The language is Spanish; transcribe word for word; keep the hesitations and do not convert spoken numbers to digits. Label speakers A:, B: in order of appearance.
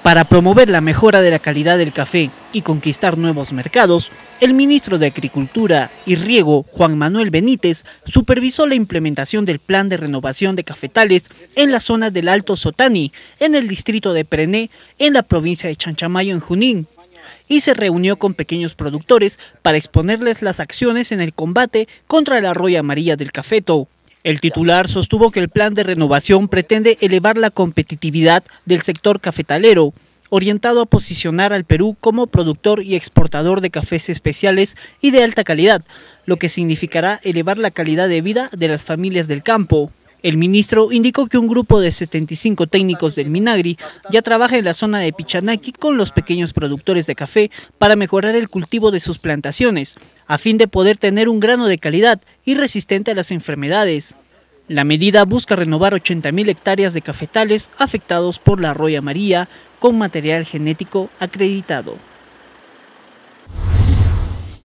A: Para promover la mejora de la calidad del café y conquistar nuevos mercados, el ministro de Agricultura y Riego, Juan Manuel Benítez, supervisó la implementación del plan de renovación de cafetales en la zona del Alto Sotani, en el distrito de Prené, en la provincia de Chanchamayo, en Junín, y se reunió con pequeños productores para exponerles las acciones en el combate contra la roya amarilla del cafeto. El titular sostuvo que el plan de renovación pretende elevar la competitividad del sector cafetalero, orientado a posicionar al Perú como productor y exportador de cafés especiales y de alta calidad, lo que significará elevar la calidad de vida de las familias del campo. El ministro indicó que un grupo de setenta y cinco técnicos del Minagri ya trabaja en la zona de Pichanaki con los pequeños productores de café para mejorar el cultivo de sus plantaciones, a fin de poder tener un grano de calidad y resistente a las enfermedades. La medida busca renovar ochenta mil hectáreas de cafetales afectados por la roya amarilla con material genético acreditado.